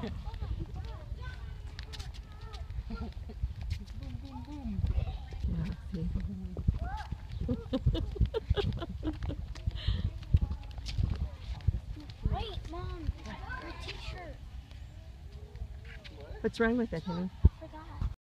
boom. Yeah, see. Wait, Mom, your t-shirt. What's wrong with it, honey?